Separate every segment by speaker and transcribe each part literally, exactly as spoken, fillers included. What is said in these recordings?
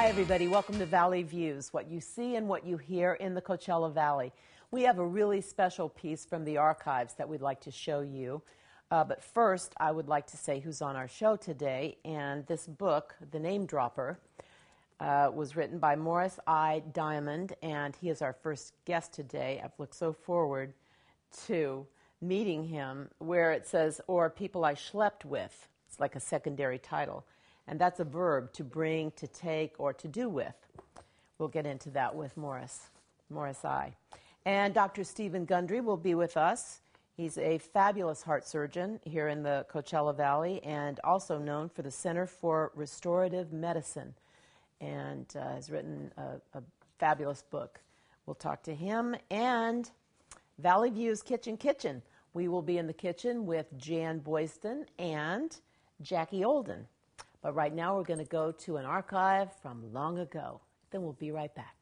Speaker 1: Hi, everybody. Welcome to Valley Views, what you see and what you hear in the Coachella Valley. We have a really special piece from the archives that we'd like to show you. Uh, but first, I would like to say who's on our show today. And this book, The Name Dropper, uh, was written by Morris I. Diamond, and he is our first guest today. I've looked so forward to meeting him, where it says, or people I schlepped with. It's like a secondary title. And that's a verb, to bring, to take, or to do with. We'll get into that with Morris, Morris I. And Doctor Stephen Gundry will be with us. He's a fabulous heart surgeon here in the Coachella Valley and also known for the Center for Restorative Medicine, and uh, has written a, a fabulous book. We'll talk to him. And Valley Views Kitchen Kitchen. We will be in the kitchen with Jan Boyston and Jackie Olden. But right now we're going to go to an archive from long ago. Then we'll be right back.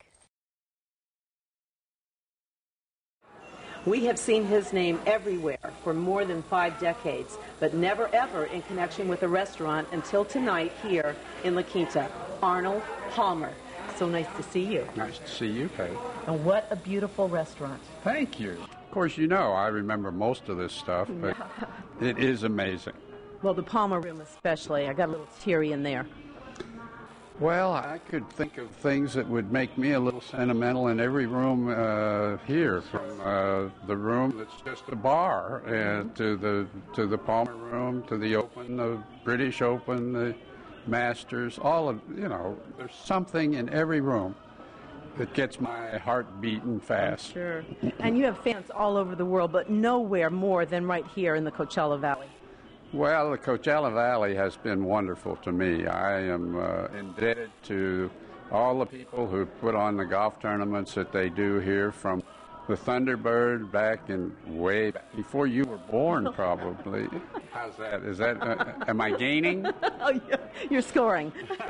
Speaker 1: We have seen his name everywhere for more than five decades, but never ever in connection with a restaurant until tonight here in La Quinta. Arnold Palmer. So nice to see you.
Speaker 2: Nice to see you, Kate.
Speaker 1: And what a beautiful restaurant.
Speaker 2: Thank you. Of course, you know I remember most of this stuff, but it is amazing.
Speaker 1: Well, the Palmer room especially. I got a little teary in there.
Speaker 2: Well, I could think of things that would make me a little sentimental in every room uh, here, from uh, the room that's just a bar, and to the to the Palmer room, to the Open, the British Open, the Masters. All of you know, there's something in every room that gets my heart beating fast.
Speaker 1: Sure. And you have fans all over the world, but nowhere more than right here in the Coachella Valley.
Speaker 2: Well, the Coachella Valley has been wonderful to me. I am uh, indebted to all the people who put on the golf tournaments that they do here, from the Thunderbird back in way back, before you were born, probably. How's that? Is that, uh, am I gaining?
Speaker 1: Oh, you're scoring.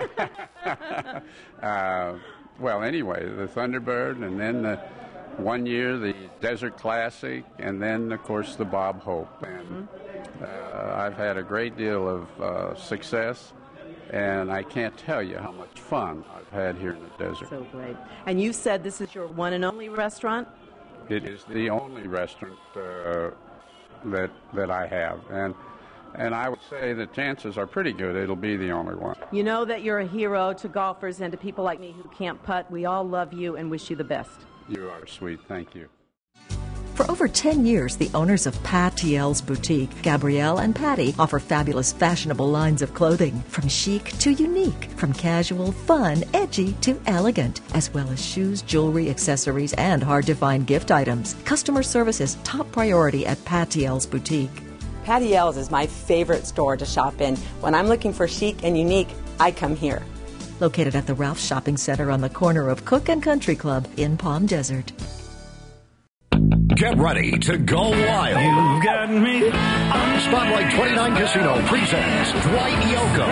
Speaker 2: uh, well, anyway, the Thunderbird, and then the one year the Desert Classic, and then, of course, the Bob Hope. And uh, I've had a great deal of uh, success, and I can't tell you how much fun I've had here in the desert.
Speaker 1: So great. And you said this is your one and only restaurant?
Speaker 2: It is the only restaurant uh, that that I have, and and I would say the chances are pretty good it'll be the only one.
Speaker 1: You know that you're a hero to golfers and to people like me who can't putt. We all love you and wish you the best.
Speaker 2: You are sweet. Thank you.
Speaker 3: For over ten years, the owners of Patiel's Boutique, Gabrielle and Patty, offer fabulous fashionable lines of clothing, from chic to unique, from casual, fun, edgy to elegant, as well as shoes, jewelry, accessories, and hard-to-find gift items. Customer service is top priority at Patiel's Boutique.
Speaker 4: Patiel's is my favorite store to shop in. When I'm looking for chic and unique, I come here.
Speaker 3: Located at the Ralph Shopping Center on the corner of Cook and Country Club in Palm Desert.
Speaker 5: Get ready to go wild.
Speaker 6: You've got me.
Speaker 5: Spotlight twenty-nine Casino presents Dwight Yoakam.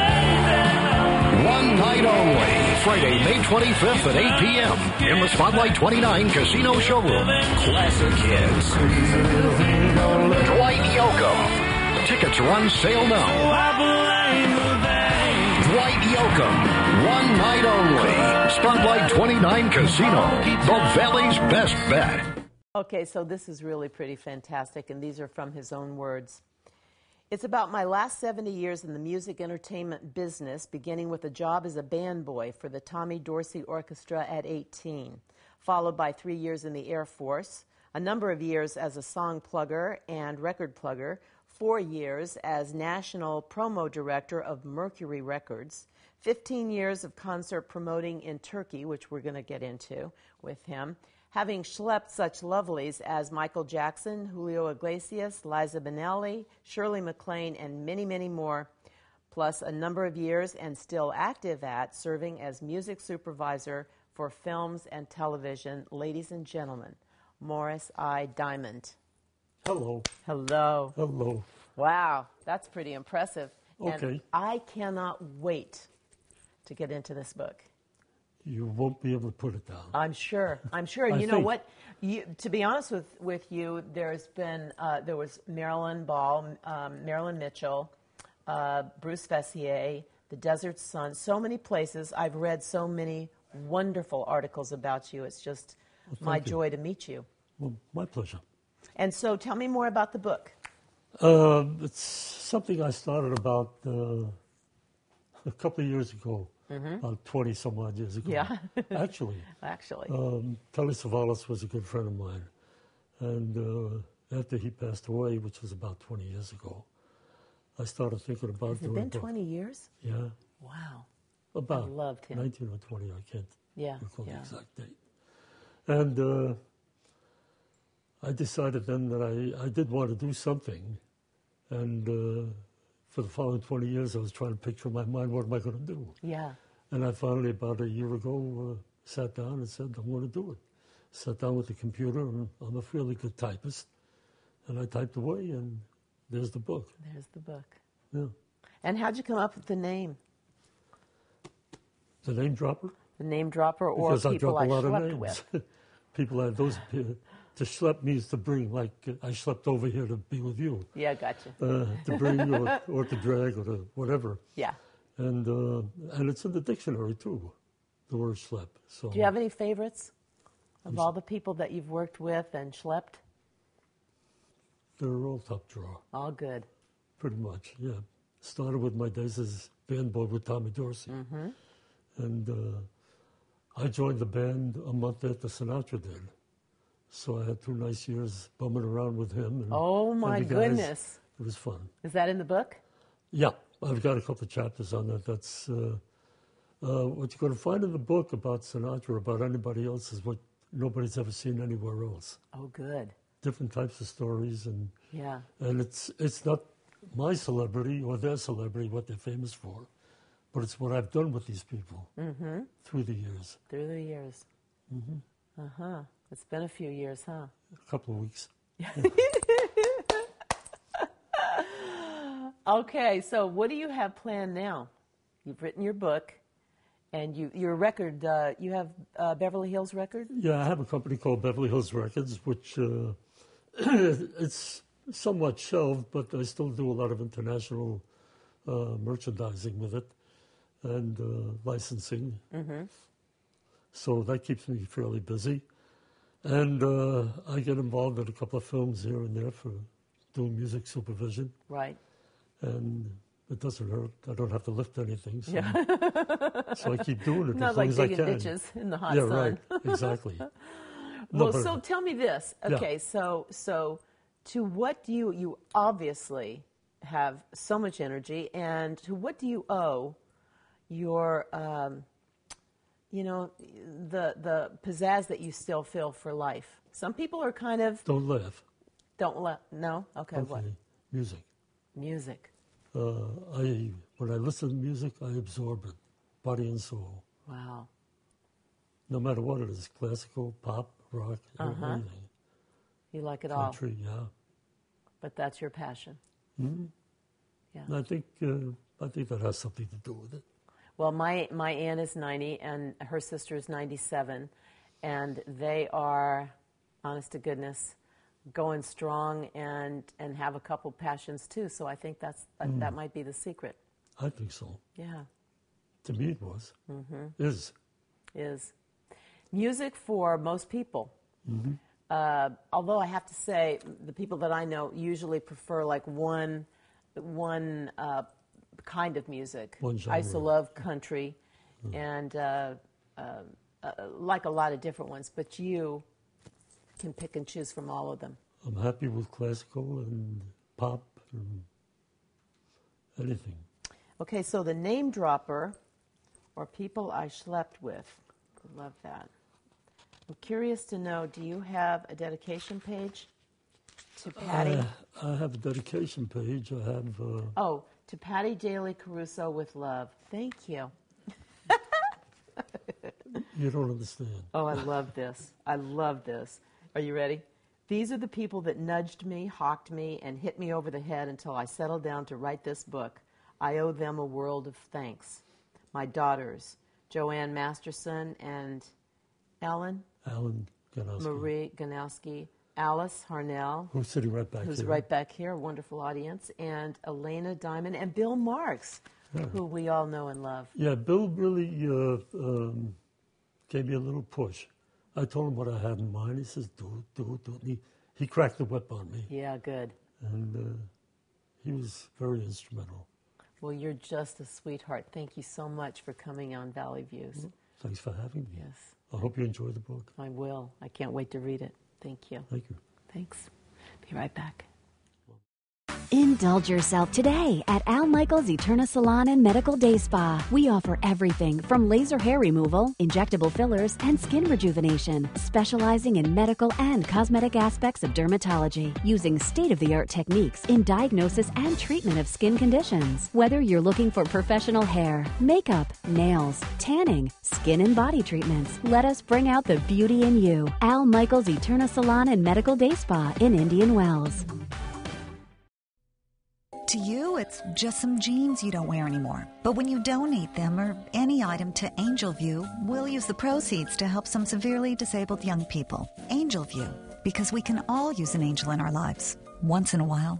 Speaker 5: One night only. Friday, May twenty-fifth at eight p.m. in the Spotlight twenty-nine Casino showroom. Classic hits. Dwight Yoakam. Tickets are on sale now. Dwight Yoakam. One night only. Spotlight twenty-nine Casino. The Valley's best bet.
Speaker 1: Okay, so this is really pretty fantastic, and these are from his own words. It's about my last seventy years in the music entertainment business, beginning with a job as a band boy for the Tommy Dorsey Orchestra at eighteen, followed by three years in the Air Force, a number of years as a song plugger and record plugger, four years as national promo director of Mercury Records, fifteen years of concert promoting in Turkey, which we're going to get into with him, having schlepped such lovelies as Michael Jackson, Julio Iglesias, Liza Minnelli, Shirley MacLaine, and many, many more, plus a number of years and still active at serving as music supervisor for films and television. Ladies and gentlemen, Morris I. Diamond.
Speaker 6: Hello.
Speaker 1: Hello.
Speaker 6: Hello.
Speaker 1: Wow, that's pretty impressive.
Speaker 6: Okay.
Speaker 1: And I cannot wait to get into this book.
Speaker 6: You won't be able to put it down.
Speaker 1: I'm sure. I'm sure.
Speaker 6: I
Speaker 1: You know
Speaker 6: think-
Speaker 1: what? You, to be honest with, with you, there's been uh, there was Marilyn Ball, um, Marilyn Mitchell, uh, Bruce Fessier, the Desert Sun, so many places. I've read so many wonderful articles about you. It's just
Speaker 6: Well,
Speaker 1: my
Speaker 6: thank you.
Speaker 1: joy to meet you.
Speaker 6: Well, my pleasure.
Speaker 1: And so tell me more about the book.
Speaker 6: Uh, it's something I started about uh, a couple of years ago, about twenty some odd years ago.
Speaker 1: Yeah.
Speaker 6: Actually,
Speaker 1: Actually.
Speaker 6: um, Telly Savalas was a good friend of mine. And uh, after he passed away, which was about twenty years ago, I started thinking about
Speaker 1: Has it
Speaker 6: doing
Speaker 1: been
Speaker 6: a book.
Speaker 1: twenty years?
Speaker 6: Yeah,
Speaker 1: Wow.
Speaker 6: about
Speaker 1: loved him.
Speaker 6: nineteen or twenty, I can't
Speaker 1: Yeah.
Speaker 6: recall
Speaker 1: yeah.
Speaker 6: the exact date. And uh, I decided then that I, I did want to do something. And uh, for the following twenty years, I was trying to picture in my mind, what am I going to do?
Speaker 1: Yeah.
Speaker 6: And I finally, about a year ago, uh, sat down and said, I'm going to do it. Sat down with the computer, and I'm a fairly good typist. And I typed away, and there's the book.
Speaker 1: There's the book.
Speaker 6: Yeah.
Speaker 1: And how'd you come up with the name?
Speaker 6: The name dropper?
Speaker 1: The name dropper or
Speaker 6: Because I
Speaker 1: people
Speaker 6: drop
Speaker 1: I,
Speaker 6: a lot of
Speaker 1: slept
Speaker 6: names.
Speaker 1: with?
Speaker 6: People have those. uh, To schlep means to bring, like uh, I slept over here to be with you.
Speaker 1: Yeah, gotcha.
Speaker 6: Uh, to bring or, or to drag or to whatever.
Speaker 1: Yeah.
Speaker 6: And uh, and it's in the dictionary too, the word schlep. So
Speaker 1: Do you have any favorites of all the people that you've worked with and schlepped?
Speaker 6: they're all top drawer,
Speaker 1: All good.
Speaker 6: pretty much. Yeah. Started with my days as band boy with Tommy Dorsey,
Speaker 1: Mm-hmm.
Speaker 6: and uh, I joined the band a month after Sinatra did. So I had two nice years bumming around with him. And,
Speaker 1: Oh,
Speaker 6: and
Speaker 1: my
Speaker 6: the guys.
Speaker 1: goodness.
Speaker 6: It was fun.
Speaker 1: Is that in the book?
Speaker 6: Yeah, I've got a couple of chapters on that. That's uh, uh, what you're going to find in the book about Sinatra, about anybody else, is what nobody's ever seen anywhere else.
Speaker 1: Oh, good.
Speaker 6: Different types of stories, and
Speaker 1: Yeah.
Speaker 6: and it's it's not my celebrity or their celebrity, what they're famous for, but it's what I've done with these people
Speaker 1: Mm-hmm.
Speaker 6: through the years.
Speaker 1: Through the years.
Speaker 6: Mm-hmm.
Speaker 1: Uh-huh. It's been a few years, huh?
Speaker 6: A couple of weeks.
Speaker 1: Okay, so what do you have planned now? You've written your book, and you your record, uh, you have uh, Beverly Hills Record?
Speaker 6: Yeah, I have a company called Beverly Hills Records, which uh, it's somewhat shelved, but I still do a lot of international uh, merchandising with it and uh, licensing.
Speaker 1: Mm-hmm.
Speaker 6: So that keeps me fairly busy. And uh, I get involved in a couple of films here and there for doing music supervision.
Speaker 1: Right.
Speaker 6: And it doesn't hurt. I don't have to lift anything. So,
Speaker 1: Yeah.
Speaker 6: so I keep doing it
Speaker 1: Not
Speaker 6: as
Speaker 1: like
Speaker 6: long as I
Speaker 1: digging
Speaker 6: can.
Speaker 1: ditches in the hot
Speaker 6: yeah,
Speaker 1: sun.
Speaker 6: right. Exactly. No,
Speaker 1: Well,
Speaker 6: but-
Speaker 1: so tell me this.
Speaker 6: Yeah.
Speaker 1: Okay, so so to what do you you obviously have so much energy, and to what do you owe your um, you know the the pizzazz that you still feel for life? Some people are kind of
Speaker 6: Don't laugh.
Speaker 1: don't let no okay, what
Speaker 6: Okay. Music.
Speaker 1: music.
Speaker 6: Uh, I when I listen to music, I absorb it, body and soul.
Speaker 1: Wow.
Speaker 6: No matter what it is, classical, pop, rock,
Speaker 1: Uh-huh.
Speaker 6: anything,
Speaker 1: You like it all,
Speaker 6: country, yeah.
Speaker 1: but that's your passion.
Speaker 6: hmm
Speaker 1: Yeah.
Speaker 6: And I think uh, I think that has something to do with it.
Speaker 1: Well, my, my aunt is ninety, and her sister is ninety-seven, and they are, honest to goodness, going strong and, and have a couple passions too. So I think that's that, that might be the secret.
Speaker 6: I think so.
Speaker 1: Yeah,
Speaker 6: To me, it was.
Speaker 1: Mm-hmm.
Speaker 6: Is.
Speaker 1: is music for most people. Uh, although I have to say, the people that I know usually prefer like one one uh, kind of music.
Speaker 6: One
Speaker 1: I used to
Speaker 6: genre.
Speaker 1: love country, and uh, uh, uh, like a lot of different ones. But you can pick and choose from all of them.
Speaker 6: I'm happy with classical and pop and anything.
Speaker 1: Okay, so the name dropper, or people I slept with. Love that. I'm curious to know, do you have a dedication page to Patty?
Speaker 6: I, I have a dedication page. I have. Uh,
Speaker 1: Oh, to Patty Daly Caruso with love. Thank you.
Speaker 6: you don't understand.
Speaker 1: Oh, I love this. I love this. Are you ready? These are the people that nudged me, hawked me, and hit me over the head until I settled down to write this book. I owe them a world of thanks. My daughters, Joanne Masterson and Ellen
Speaker 6: Alan Ganowski,
Speaker 1: Marie Ganowski, Alice Harnell,
Speaker 6: who's sitting right back
Speaker 1: who's
Speaker 6: here.
Speaker 1: right back here, a wonderful audience, and Elena Diamond and Bill Marks, who we all know and love.
Speaker 6: Yeah, Bill really uh, um, gave me a little push. I told him what I had in mind. He says, do it, do it, do it. He, he cracked the whip on me.
Speaker 1: Yeah, good.
Speaker 6: And uh, he was very instrumental.
Speaker 1: Well, you're just a sweetheart. Thank you so much for coming on Valley Views.
Speaker 6: Thanks for having me.
Speaker 1: Yes.
Speaker 6: I hope you enjoy the book.
Speaker 1: I will. I can't wait to read it. Thank you.
Speaker 6: Thank you.
Speaker 1: Thanks. Be right back.
Speaker 7: Indulge yourself today at Al Michaels Eterna Salon and Medical Day Spa. We offer everything from laser hair removal, injectable fillers, and skin rejuvenation, specializing in medical and cosmetic aspects of dermatology, using state-of-the-art techniques in diagnosis and treatment of skin conditions. Whether you're looking for professional hair, makeup, nails, tanning, skin and body treatments, let us bring out the beauty in you. Al Michaels Eterna Salon and Medical Day Spa in Indian Wells.
Speaker 8: To you, it's just some jeans you don't wear anymore. But when you donate them or any item to Angel View, we'll use the proceeds to help some severely disabled young people. Angel View, because we can all use an angel in our lives, once in a while.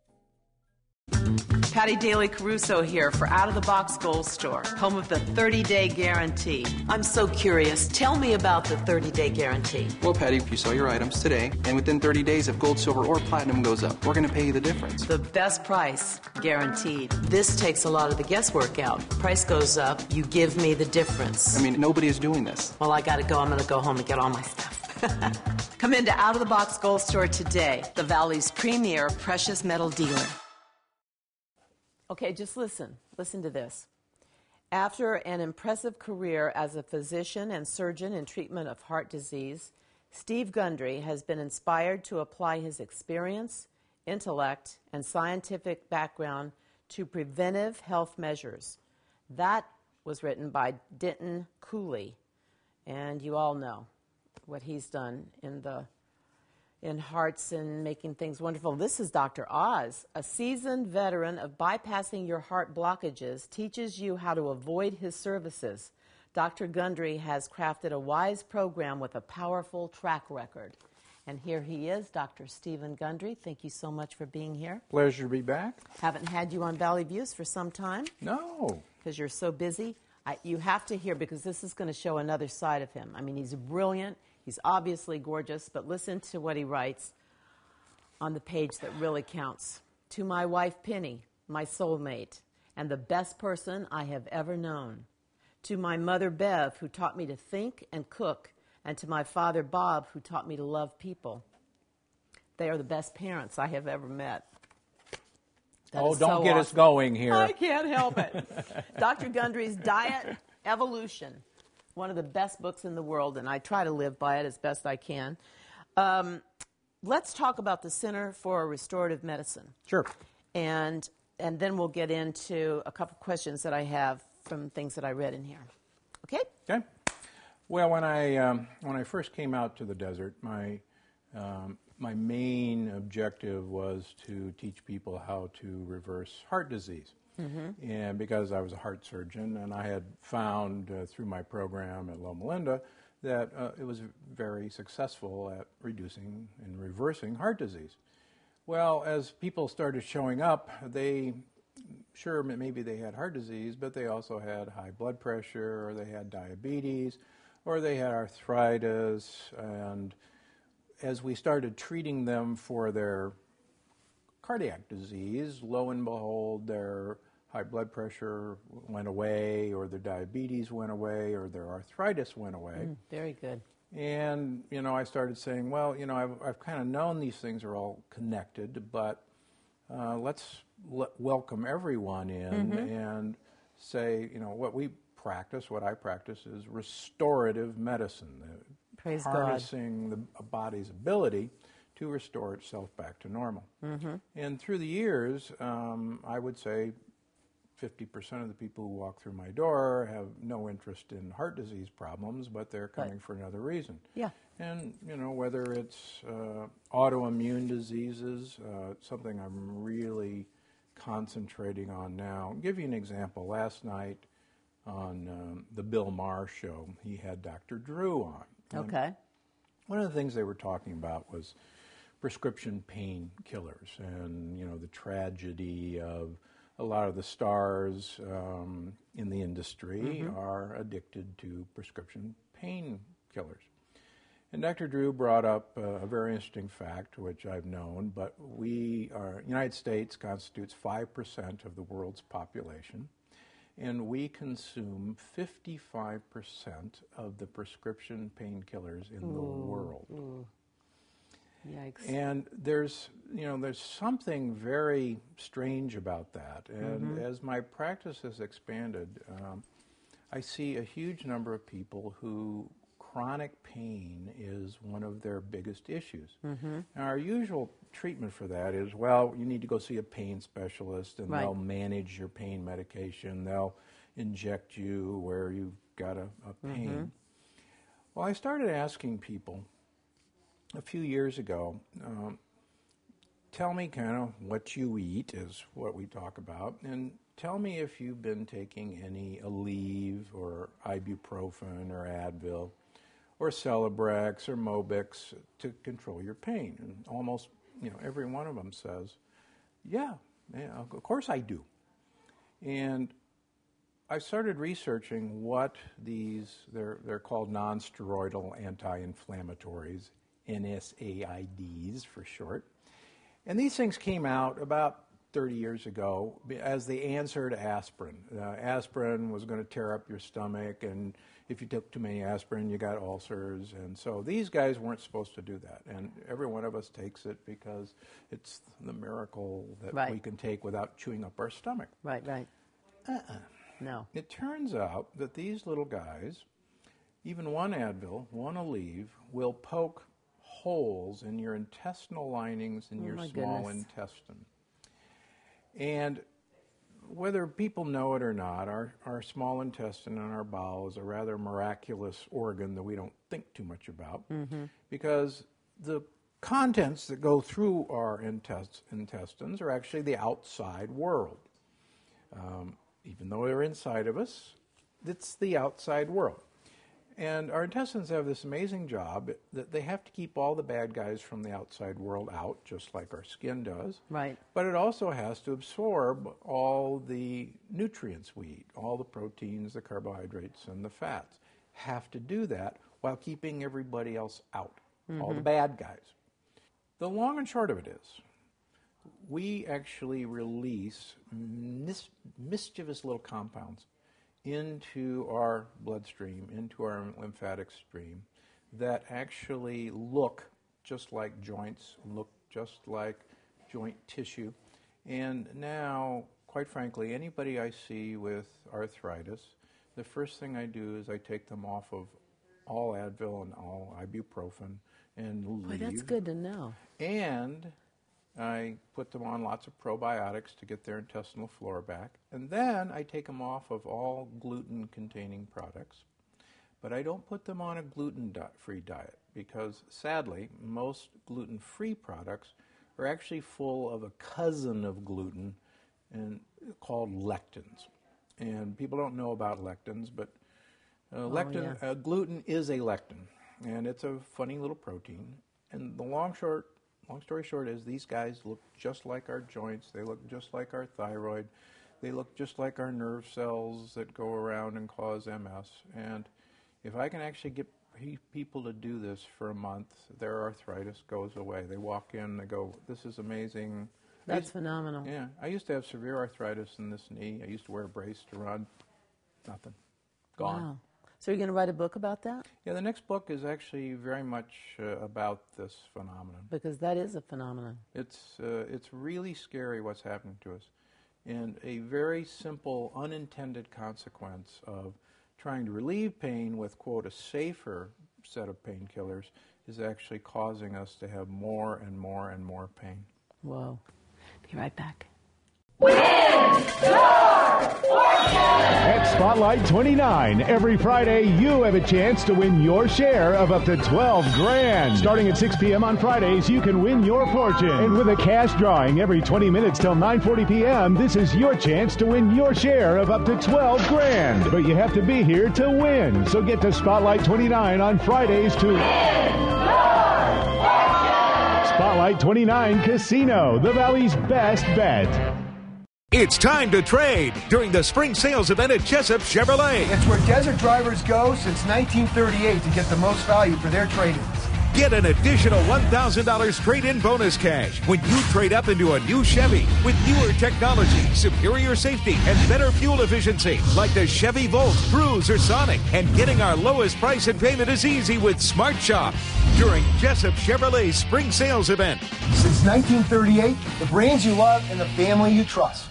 Speaker 1: Patty Daly Caruso here for Out of the Box Gold Store, home of the thirty-day guarantee. I'm so curious. Tell me about the thirty-day guarantee.
Speaker 9: Well, Patty, if you sell your items today, and within thirty days if gold, silver, or platinum goes up, we're going to pay you the difference.
Speaker 1: The best price, guaranteed. This takes a lot of the guesswork out. Price goes up, you give me the difference.
Speaker 9: I mean, nobody is doing this.
Speaker 1: Well, I got to go. I'm going to go home and get all my stuff. Come into Out of the Box Gold Store today, the Valley's premier precious metal dealer. Okay, just listen. Listen to this. After an impressive career as a physician and surgeon in treatment of heart disease, Steve Gundry has been inspired to apply his experience, intellect, and scientific background to preventive health measures. That was written by Denton Cooley, and you all know what he's done in the in hearts and making things wonderful. This is Doctor Oz, a seasoned veteran of bypassing your heart blockages, teaches you how to avoid his services. Doctor Gundry has crafted a wise program with a powerful track record. And here he is, Doctor Stephen Gundry. Thank you so much for being here.
Speaker 10: Pleasure to be back.
Speaker 1: Haven't had you on Valley Views for some time.
Speaker 10: No.
Speaker 1: Because you're so busy. I, you have to hear, because this is going to show another side of him. I mean, he's brilliant. He's obviously gorgeous, but listen to what he writes on the page that really counts. To my wife, Penny, my soulmate, and the best person I have ever known. To my mother, Bev, who taught me to think and cook, and to my father, Bob, who taught me to love people. They are the best parents I have ever met. That
Speaker 10: oh, don't
Speaker 1: so
Speaker 10: get
Speaker 1: awesome.
Speaker 10: us going here.
Speaker 1: I can't help it. Doctor Gundry's Diet Evolution, one of the best books in the world, and I try to live by it as best I can. Um, let's talk about the Center for Restorative Medicine.
Speaker 10: Sure.
Speaker 1: And and then we'll get into a couple questions that I have from things that I read in here. Okay?
Speaker 10: Okay. Well, when I um, when I first came out to the desert, my um, my main objective was to teach people how to reverse heart disease. Mm-hmm. And because I was a heart surgeon, and I had found uh, through my program at Loma Linda that uh, it was very successful at reducing and reversing heart disease. Well, as people started showing up, they, sure, maybe they had heart disease, but they also had high blood pressure, or they had diabetes, or they had arthritis. And as we started treating them for their cardiac disease, lo and behold, their high blood pressure went away, or their diabetes went away, or their arthritis went away.
Speaker 1: Mm, very good.
Speaker 10: And, you know, I started saying, well, you know, I've, I've kind of known these things are all connected, but uh, let's l- welcome everyone in mm-hmm. and say, you know, what we practice, what I practice is restorative medicine.
Speaker 1: Praise
Speaker 10: harnessing
Speaker 1: God.
Speaker 10: the body's ability to restore itself back to normal. Mm-hmm. And through the years, um, I would say fifty percent of the people who walk through my door have no interest in heart disease problems, but they're coming right. for another reason.
Speaker 1: Yeah.
Speaker 10: And, you know, whether it's uh, autoimmune diseases, uh, something I'm really concentrating on now. I'll give you an example. Last night on um, the Bill Maher show, he had Doctor Drew on.
Speaker 1: Okay.
Speaker 10: And one of the things they were talking about was prescription painkillers and, you know, the tragedy of a lot of the stars um, in the industry
Speaker 1: Mm-hmm.
Speaker 10: are addicted to prescription painkillers. And Doctor Drew brought up uh, a very interesting fact, which I've known, but we are, United States constitutes five percent of the world's population, and we consume fifty-five percent of the prescription painkillers in
Speaker 1: Ooh,
Speaker 10: the world.
Speaker 1: ooh. Yikes.
Speaker 10: And there's, you know, there's something very strange about that. And
Speaker 1: Mhm.
Speaker 10: as my practice has expanded, um, I see a huge number of people who chronic pain is one of their biggest issues.
Speaker 1: Mhm.
Speaker 10: Now, our usual treatment for that is, well, you need to go see a pain specialist, and
Speaker 1: Right.
Speaker 10: they'll manage your pain medication. They'll inject you where you've got a, a pain.
Speaker 1: Mhm.
Speaker 10: Well, I started asking people a few years ago, um, tell me kind of what you eat is what we talk about, and tell me if you've been taking any Aleve or ibuprofen or Advil or Celebrex or Mobix to control your pain. And almost, you know, every one of them says, yeah, yeah, of course I do. And I started researching what these, they're, they're called non-steroidal anti-inflammatories, N S A I Ds for short. And these things came out about thirty years ago as the answer to aspirin. Uh, aspirin was going to tear up your stomach, and if you took too many aspirin, you got ulcers. And so these guys weren't supposed to do that. And every one of us takes it because it's the miracle that
Speaker 1: Right.
Speaker 10: we can take without chewing up our stomach.
Speaker 1: Right, right.
Speaker 10: Uh-uh.
Speaker 1: No.
Speaker 10: It turns out that these little guys, even one Advil, one Aleve, will poke holes in your intestinal linings in
Speaker 1: Oh,
Speaker 10: your
Speaker 1: my
Speaker 10: small
Speaker 1: goodness.
Speaker 10: intestine. And whether people know it or not, our, our small intestine and our bowel is a rather miraculous organ that we don't think too much about,
Speaker 1: Mhm.
Speaker 10: because the contents that go through our intest- intestines are actually the outside world. Um, even though they're inside of us, it's the outside world. And our intestines have this amazing job that they have to keep all the bad guys from the outside world out, just like our skin does.
Speaker 1: Right.
Speaker 10: But it also has to absorb all the nutrients we eat, all the proteins, the carbohydrates, and the fats. Have to do that while keeping everybody else out, all the
Speaker 1: Mhm.
Speaker 10: bad guys. The long and short of it is, we actually release mis- mischievous little compounds into our bloodstream, into our lymphatic stream, that actually look just like joints, look just like joint tissue. And now, quite frankly, anybody I see with arthritis, the first thing I do is I take them off of all Advil and all ibuprofen and
Speaker 1: Boy,
Speaker 10: leave.
Speaker 1: that's good to know.
Speaker 10: And I put them on lots of probiotics to get their intestinal flora back. And then I take them off of all gluten-containing products. But I don't put them on a gluten-free diet because, sadly, most gluten-free products are actually full of a cousin of gluten and called lectins. And people don't know about lectins, but uh, lectin,
Speaker 1: yeah.
Speaker 10: uh, gluten is a lectin, and it's a funny little protein. And the long short Long story short is these guys look just like our joints. They look just like our thyroid. They look just like our nerve cells that go around and cause M S. And if I can actually get pe- people to do this for a month, their arthritis goes away. They walk in, they go, this is amazing. I
Speaker 1: That's
Speaker 10: used-
Speaker 1: phenomenal.
Speaker 10: Yeah. I used to have severe arthritis in this knee. I used to wear a brace to run. Nothing. Gone.
Speaker 1: Wow. So you're going to write a book about that?
Speaker 10: Yeah, the next book is actually very much uh, about this phenomenon.
Speaker 1: Because that is a phenomenon.
Speaker 10: It's uh, it's really scary what's happening to us, and a very simple unintended consequence of trying to relieve pain with, quote, a safer set of painkillers is actually causing us to have more and more and more pain.
Speaker 1: Whoa. Be right back.
Speaker 11: At Spotlight twenty-nine, every Friday you have a chance to win your share of up to twelve grand. Starting at six p.m. on Fridays, you can win your fortune. And with a cash drawing every twenty minutes till nine forty p.m., this is your chance to win your share of up to twelve grand. But you have to be here to win. So get to Spotlight twenty-nine on Fridays to Spotlight twenty-nine Casino, the Valley's best bet.
Speaker 12: It's time to trade during the spring sales event at Jessup Chevrolet.
Speaker 13: It's where desert drivers go since nineteen thirty-eight to get the most value for their trade-ins.
Speaker 12: Get an additional one thousand dollars trade-in bonus cash when you trade up into a new Chevy with newer technology, superior safety, and better fuel efficiency, like the Chevy Volt, Cruze, or Sonic. And getting our lowest price and payment is easy with Smart Shop during Jessup Chevrolet's spring sales event.
Speaker 13: Since nineteen thirty-eight, the brands you love and the family you trust.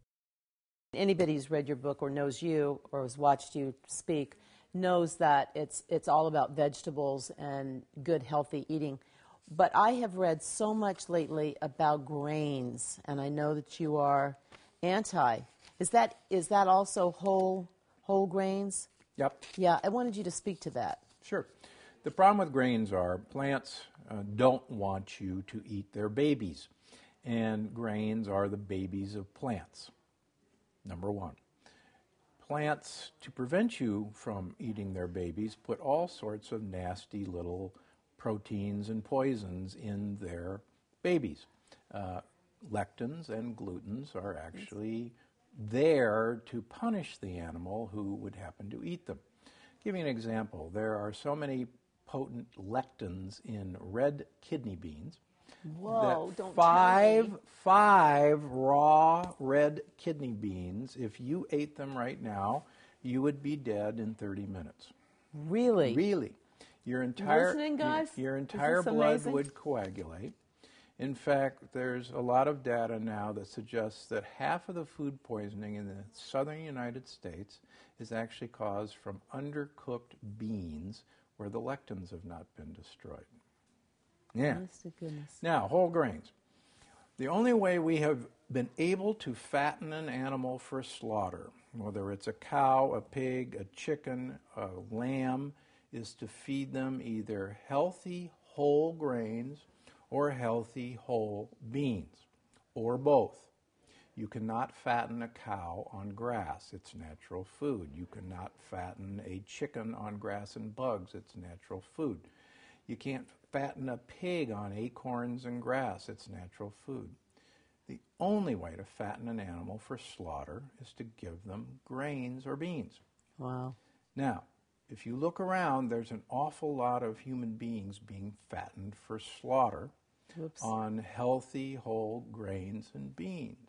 Speaker 1: Anybody who's read your book or knows you or has watched you speak knows that it's it's all about vegetables and good, healthy eating. But I have read so much lately about grains, and I know that you are anti. Is that is that also whole whole grains?
Speaker 10: Yep.
Speaker 1: Yeah, I wanted you to speak to that.
Speaker 10: Sure. The problem with grains are plants uh, don't want you to eat their babies, and grains are the babies of plants. Number one. Plants, to prevent you from eating their babies, put all sorts of nasty little proteins and poisons in their babies. Uh, lectins and glutens are actually there to punish the animal who would happen to eat them. Give you an example. There are so many potent lectins in red kidney beans.
Speaker 1: Whoa,
Speaker 10: that
Speaker 1: don't
Speaker 10: five,
Speaker 1: tell me.
Speaker 10: five raw red kidney beans, if you ate them right now, you would be dead in thirty minutes.
Speaker 1: Really?
Speaker 10: Really. Your entire,
Speaker 1: listening, guys?
Speaker 10: Your, your
Speaker 1: Is
Speaker 10: entire
Speaker 1: this
Speaker 10: blood
Speaker 1: amazing?
Speaker 10: would coagulate. In fact, there's a lot of data now that suggests that half of the food poisoning in the southern United States is actually caused from undercooked beans where the lectins have not been destroyed. Yeah.
Speaker 1: Honest to goodness.
Speaker 10: Now, whole grains. The only way we have been able to fatten an animal for slaughter, whether it's a cow, a pig, a chicken, a lamb, is to feed them either healthy whole grains or healthy whole beans, or both. You cannot fatten a cow on grass. It's natural food. You cannot fatten a chicken on grass and bugs. It's natural food. You can't fatten a pig on acorns and grass. It's natural food. The only way to fatten an animal for slaughter is to give them grains or beans.
Speaker 1: Wow.
Speaker 10: Now, if you look around, there's an awful lot of human beings being fattened for slaughter
Speaker 1: Whoops.
Speaker 10: on healthy whole grains and beans.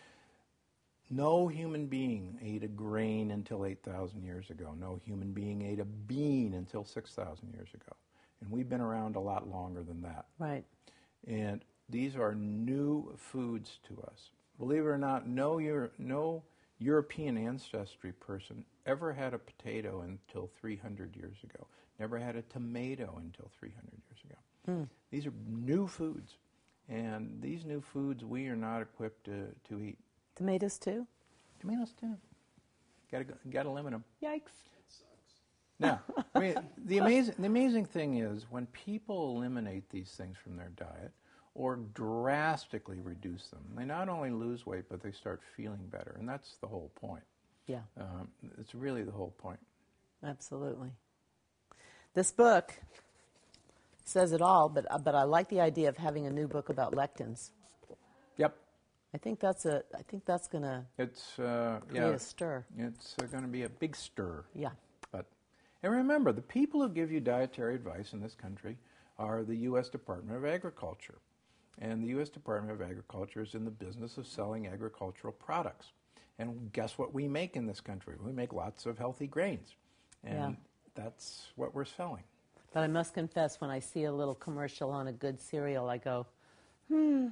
Speaker 10: No human being ate a grain until eight thousand years ago. No human being ate a bean until six thousand years ago. And we've been around a lot longer than that.
Speaker 1: Right.
Speaker 10: And these are new foods to us. Believe it or not, no, Euro- no European ancestry person ever had a potato until three hundred years ago. Never had a tomato until three hundred years ago.
Speaker 1: Mm.
Speaker 10: These are new foods. And these new foods we are not equipped to, to eat.
Speaker 1: Tomatoes too?
Speaker 10: Tomatoes too. Gotta, gotta limit them.
Speaker 1: Yikes.
Speaker 10: Now, I mean, the amazing, the amazing thing is when people eliminate these things from their diet or drastically reduce them, they not only lose weight, but they start feeling better. And that's the whole point.
Speaker 1: Yeah.
Speaker 10: Um, it's really the whole point.
Speaker 1: Absolutely. This book says it all, but, but I like the idea of having a new book about lectins.
Speaker 10: Yep.
Speaker 1: I think that's a. I think that's going to
Speaker 10: It's uh,
Speaker 1: create
Speaker 10: yeah,
Speaker 1: a stir.
Speaker 10: It's uh, going to be a big stir.
Speaker 1: Yeah.
Speaker 10: But and remember, the people who give you dietary advice in this country are the U S Department of Agriculture, and the U S Department of Agriculture is in the business of selling agricultural products. And guess what we make in this country? We make lots of healthy grains, and
Speaker 1: Yeah.
Speaker 10: that's what we're selling.
Speaker 1: But I must confess, when I see a little commercial on a good cereal, I go, hmm.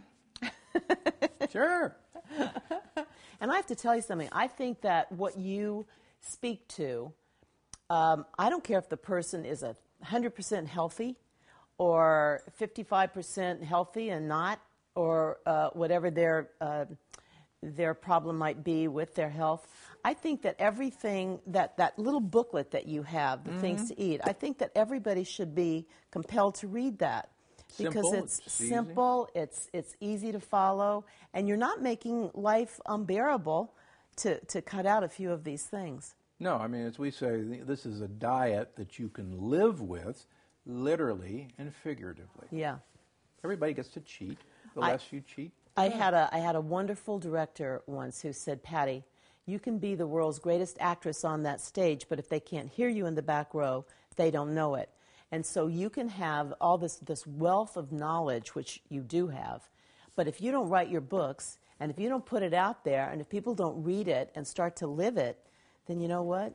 Speaker 10: Sure.
Speaker 1: And I have to tell you something. I think that what you speak to, um, I don't care if the person is a one hundred percent healthy or fifty-five percent healthy and not, or uh, whatever their uh, their problem might be with their health. I think that everything, that, that little booklet that you have, the
Speaker 10: Mhm.
Speaker 1: things to eat, I think that everybody should be compelled to read that. Because
Speaker 10: Simple,
Speaker 1: it's,
Speaker 10: it's easy.
Speaker 1: simple, it's it's easy to follow, and you're not making life unbearable to, to cut out a few of these things.
Speaker 10: No, I mean, as we say, th- this is a diet that you can live with, literally and figuratively.
Speaker 1: Yeah.
Speaker 10: Everybody gets to cheat. The
Speaker 1: I-
Speaker 10: less you cheat,
Speaker 1: I had a I had a wonderful director once who said, Patty, you can be the world's greatest actress on that stage, but if they can't hear you in the back row, they don't know it. And so you can have all this, this wealth of knowledge, which you do have, but if you don't write your books, and if you don't put it out there, and if people don't read it and start to live it, then you know what?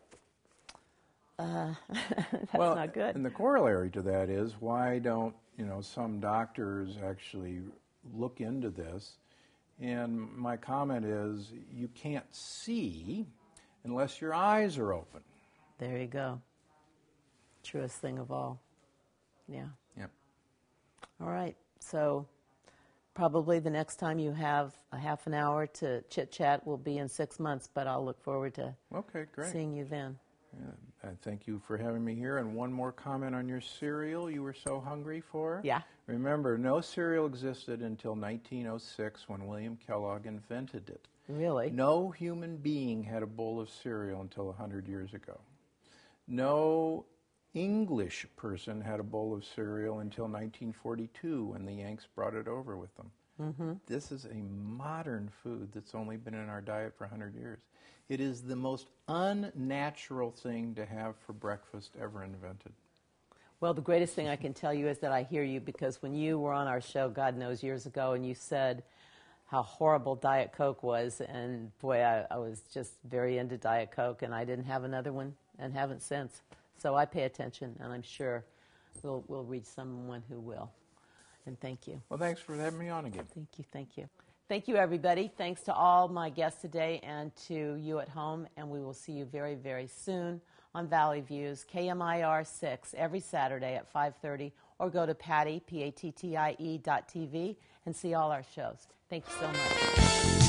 Speaker 1: Uh, that's
Speaker 10: well,
Speaker 1: not good.
Speaker 10: And the corollary to that is, why don't, you know, some doctors actually look into this? And my comment is, you can't see unless your eyes are open.
Speaker 1: There you go. Truest thing of all. Yeah.
Speaker 10: Yep.
Speaker 1: All right. So probably the next time you have a half an hour to chit-chat will be in six months, but I'll look forward to
Speaker 10: okay, great.
Speaker 1: seeing you then.
Speaker 10: Yeah, and thank you for having me here. And one more comment on your cereal you were so hungry for.
Speaker 1: Yeah.
Speaker 10: Remember, no cereal existed until nineteen oh six when William Kellogg invented it.
Speaker 1: Really?
Speaker 10: No human being had a bowl of cereal until one hundred years ago. No English person had a bowl of cereal until nineteen forty-two when the Yanks brought it over with them.
Speaker 1: Mm-hmm.
Speaker 10: This is a modern food that's only been in our diet for one hundred years. It is the most unnatural thing to have for breakfast ever invented.
Speaker 1: Well, the greatest thing I can tell you is that I hear you, because when you were on our show, God knows, years ago, and you said how horrible Diet Coke was, and boy, I, I was just very into Diet Coke, and I didn't have another one and haven't since. So I pay attention, and I'm sure we'll, we'll reach someone who will. And thank you.
Speaker 10: Well, thanks for having me on again.
Speaker 1: Thank you, thank you. Thank you, everybody. Thanks to all my guests today and to you at home, and we will see you very, very soon on Valley Views, K M I R six, every Saturday at five thirty, or go to Patty, P A T T I E dot T V, and see all our shows. Thank you so much.